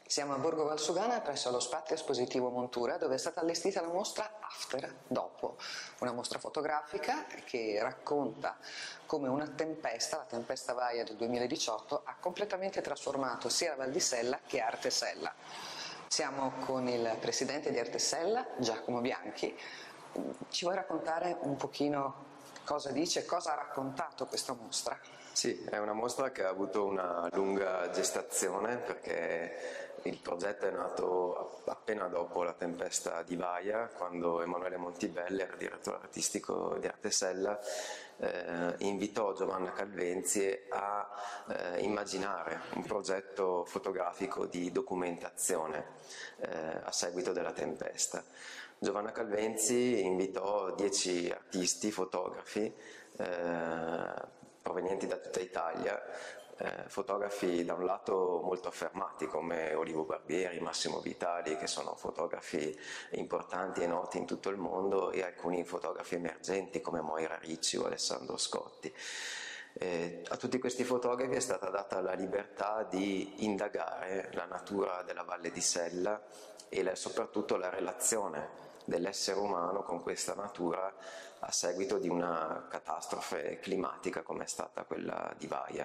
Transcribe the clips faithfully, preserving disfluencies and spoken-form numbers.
Siamo a Borgo Valsugana presso lo Spazio Espositivo Montura, dove è stata allestita la mostra After, dopo, una mostra fotografica che racconta come una tempesta, la tempesta Vaia del duemiladiciotto, ha completamente trasformato sia la Val di Sella che Artesella. Siamo con il presidente di Artesella, Giacomo Bianchi. Ci vuoi raccontare un pochino cosa dice, cosa ha raccontato questa mostra? Sì, è una mostra che ha avuto una lunga gestazione perché il progetto è nato appena dopo la tempesta di Vaia, quando Emanuele Montibelli, era direttore artistico di Artesella, eh, invitò Giovanna Calvenzi a eh, immaginare un progetto fotografico di documentazione eh, a seguito della tempesta. Giovanna Calvenzi invitò dieci artisti, fotografi, eh, provenienti da tutta Italia, eh, fotografi da un lato molto affermati come Olivo Barbieri, Massimo Vitali, che sono fotografi importanti e noti in tutto il mondo, e alcuni fotografi emergenti come Moira Ricci o Alessandro Scotti. Eh, a tutti questi fotografi è stata data la libertà di indagare la natura della Valle di Sella e la, soprattutto la relazione dell'essere umano con questa natura a seguito di una catastrofe climatica come è stata quella di Vaia.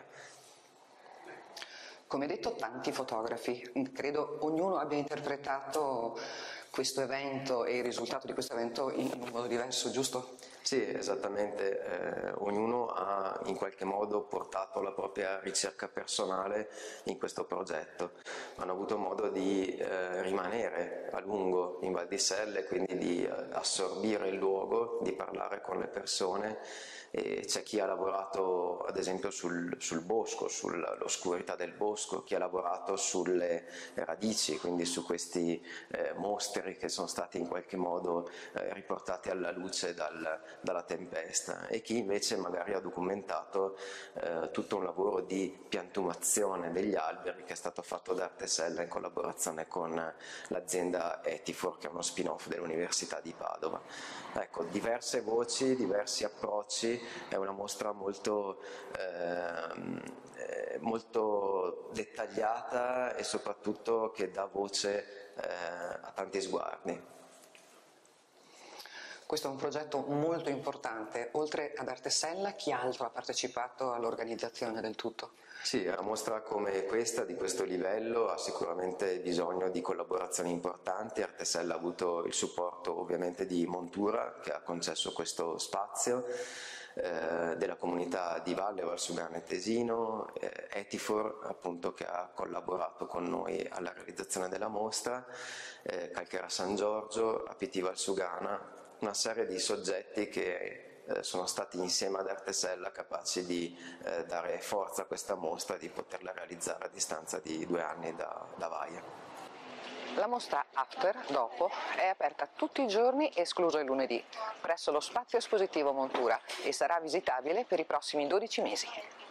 Come detto, tanti fotografi, credo ognuno abbia interpretato questo evento e il risultato di questo evento in un modo diverso, giusto? Sì, esattamente, eh, ognuno ha in qualche modo portato la propria ricerca personale in questo progetto, hanno avuto modo di eh, rimanere a lungo in Val di Sella e quindi di eh, assorbire il luogo, di parlare con le persone. C'è chi ha lavorato ad esempio sul, sul bosco, sull'oscurità del bosco, chi ha lavorato sulle radici, quindi su questi eh, mostri che sono stati in qualche modo eh, riportati alla luce dal, dalla tempesta, e chi invece magari ha documentato eh, tutto un lavoro di piantumazione degli alberi che è stato fatto da Artesella in collaborazione con l'azienda Etifor, che è uno spin-off dell'Università di Padova. Ecco, diverse voci, diversi approcci. È una mostra molto, eh, molto dettagliata e soprattutto che dà voce eh, a tanti sguardi. Questo è un progetto molto importante. Oltre ad Artesella, chi altro ha partecipato all'organizzazione del tutto? Sì, una mostra come questa, di questo livello, ha sicuramente bisogno di collaborazioni importanti. Artesella ha avuto il supporto ovviamente di Montura, che ha concesso questo spazio, eh, della comunità di Valle, Valsugana e Tesino, eh, Etifor appunto, che ha collaborato con noi alla realizzazione della mostra, eh, Calchera San Giorgio, A P T Valsugana, una serie di soggetti che Eh, sono stati insieme ad Artesella capaci di eh, dare forza a questa mostra e di poterla realizzare a distanza di due anni da, da Vaia. La mostra After, dopo, è aperta tutti i giorni, escluso il lunedì, presso lo Spazio Espositivo Montura, e sarà visitabile per i prossimi dodici mesi.